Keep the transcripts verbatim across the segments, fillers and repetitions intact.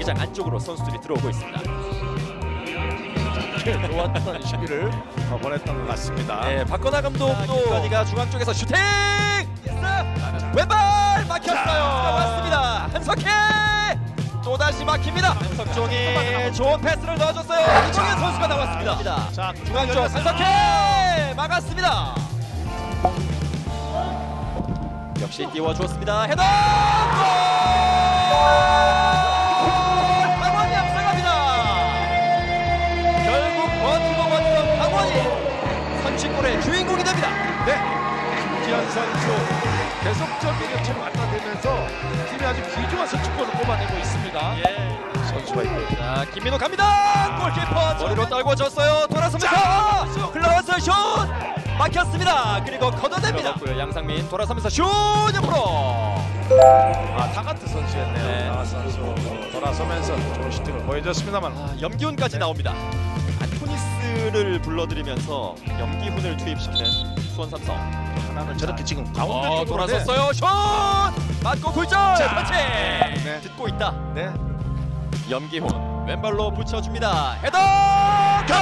경기장 안쪽으로 선수들이 들어오고 있습니다. 좋았던 시기를 보냈던 것 같습니다. 네, 박건하 감독도 김건희가 중앙 쪽에서 슈팅! 왼발 막혔어요. 맞습니다. 한석희 또 다시 막힙니다. 한석종이 좋은 패스를 넣어줬어요. 이정현 선수가 나왔습니다. 자, 중앙 쪽 한석희 막았습니다. 역시 띄워주었습니다. 헤더! 강원이 앞서갑니다. 결국 버티고 버티던 강원이 선취골의 주인공이 됩니다. 네, 김기현 선수 계속적인 역할을 맡아내면서 팀이 아주 귀중한 선취골을 뽑아내고 있습니다. 예. 선수가 있고. 자, 김민호 갑니다. 골키퍼 머리로 떨궈줬어요. 돌아서면서 흘러갔어요. 슛! 막혔습니다. 그리고 걷어냅니다. 양상민 돌아서면서 슛! 옆으로. 아, 타가트 선수였네요. 네. 타가트 선수 돌아서면서 좋은 슈팅을 보여줬습니다만 아, 염기훈까지 나옵니다. 안토니스를 불러들이면서 염기훈을 투입시키는 수원 삼성. 하나는 저렇게 지금 가운데 어, 쪽으로 돌아섰어요. 슛! 맞고 골절. 터치. 네. 듣고 있다. 네. 염기훈 왼발로 붙여줍니다. 헤더! 골!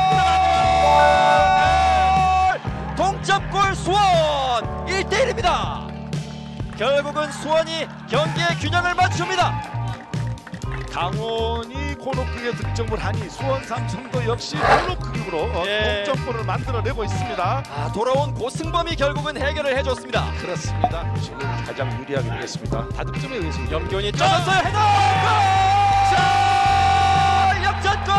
동점골 수원 일 대 일입니다. 결국은 수원이 경기의 균형을 맞춥니다. 강원이 코너킥에 득점을 하니 수원 삼성도 역시 코너킥으로 예. 동점골을 만들어내고 있습니다. 아, 돌아온 고승범이 결국은 해결을 해줬습니다. 그렇습니다. 지금 가장 유리하게 되겠습니다. 다득점에 의해서 염기훈이 쪄졌어요. 헤더! 골! 역전골!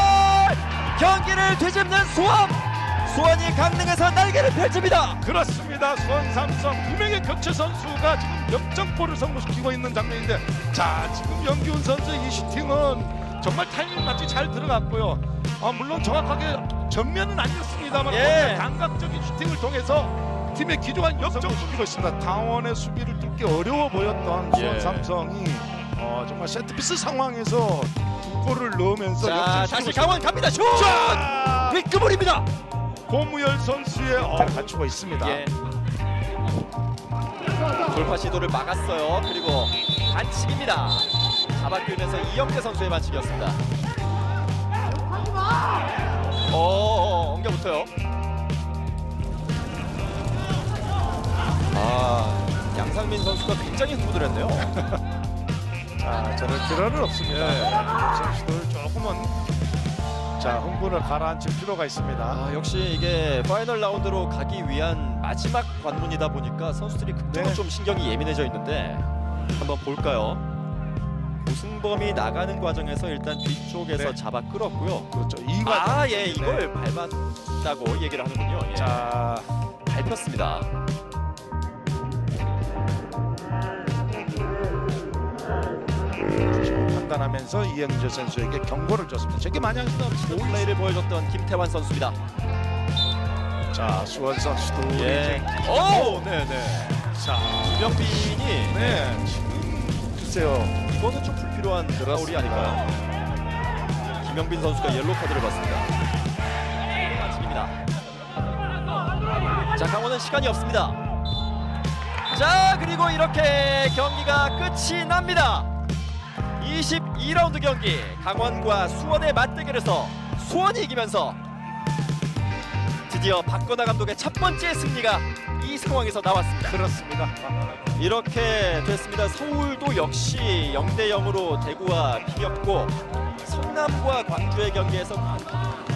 경기를 뒤집는 수원! 수원이 강릉에서 날개를 펼칩니다. 그렇습니다. 수원 삼성 두 명의 교체 선수가 지금 역전골을 성공시키고 있는 장면인데, 자, 지금 염기훈 선수의 이 슈팅은 정말 타이밍 맞게 잘 들어갔고요. 아, 물론 정확하게 전면은 아니었습니다만 예. 감각적인 슈팅을 통해서 팀의 귀중한 역전을 시키고 있습니다. 강원의 수비를 뚫기 어려워 보였던 수원 예. 삼성이 어, 정말 세트피스 상황에서 두 골을 넣으면서 자, 역전시키고 다시 강원 갑니다. 슛! 자, 윗그물입니다. 고무열 선수의 어, 갖추고 있습니다. 예. 돌파 시도를 막았어요. 그리고 반칙입니다. 잡아끌면서 이영재 선수의 반칙이었습니다. 어, 엉겨붙어요. 아, 양상민 선수가 굉장히 흥분을 했네요. 자, 저럴 필요는 없습니다. 예. 선수들 조금은 자, 흥분을 가라앉힐 필요가 있습니다. 아, 역시 이게 파이널 라운드로 가기 위한 마지막 관문이다 보니까 선수들이 극적으로 네. 좀 신경이 예민해져 있는데 한번 볼까요? 고승범이 나가는 과정에서 일단 뒤쪽에서 네. 잡아 끌었고요. 그렇죠. 이 과정. 아, 예, 이걸 밟았다고 얘기를 하는군요. 예. 자, 밟혔습니다. 판단하면서 이영재 선수에게 경고를 줬습니다. 저게 만약 좋은 플레이를 보여줬던 김태환 선수입니다. 자, 수원 선수도 예. 이제 오, 네, 네. 자, 김영빈이 네, 지금 글쎄요. 이거는 좀 불필요한 파울이 아닐까요? 김영빈 선수가 옐로 카드를 받습니다. 반칙입니다. 자, 강원은 시간이 없습니다. 자, 그리고 이렇게 경기가 끝이 납니다. 이십이 라운드 경기 강원과 수원의 맞대결에서 수원이 이기면서 드디어 박건하 감독의 첫 번째 승리가 이 상황에서 나왔습니다. 그렇습니다. 이렇게 됐습니다. 서울도 역시 영 대 영으로 대구와 비겼고, 성남과 광주의 경기에서